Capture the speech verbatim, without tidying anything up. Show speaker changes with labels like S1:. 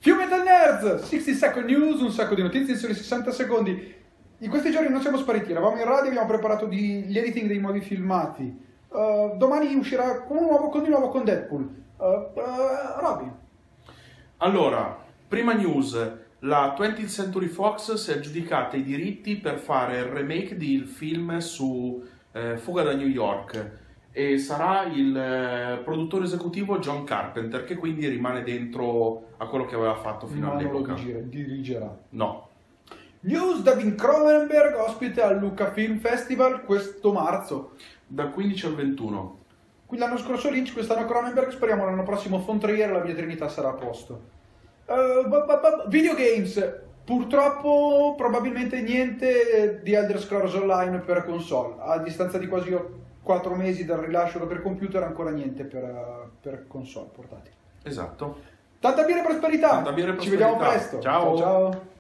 S1: Più Metal Nerds, sessanta second news, un sacco di notizie in soli sessanta secondi. In questi giorni non siamo spariti, eravamo in radio, abbiamo preparato di, gli editing dei nuovi filmati. Uh, domani uscirà con un nuovo, con di nuovo con Deadpool. Uh, uh, Robby.
S2: Allora, prima news, la twentieth Century Fox si è aggiudicata i diritti per fare il remake del film su eh, Fuga da New York e sarà il eh, produttore esecutivo John Carpenter, che quindi rimane dentro a quello che aveva fatto fino
S1: No,
S2: all'epoca.
S1: non lo dirigerà.
S2: No.
S1: News: David Cronenberg ospite al Lucca Film Festival questo marzo.
S2: Dal quindici al ventuno.
S1: Qui l'anno scorso Lynch, quest'anno Cronenberg, speriamo l'anno prossimo Von Trier, la mia Trinità sarà a posto. Uh, videogames, purtroppo probabilmente niente di Elder Scrolls Online per console. A distanza di quasi quattro mesi dal rilascio per computer, ancora niente per, per console portatili.
S2: Esatto.
S1: Tanta birra e prosperità.
S2: Tanta birra e
S1: Ci vediamo
S2: prosperità.
S1: presto.
S2: Ciao.
S1: Ciao, ciao.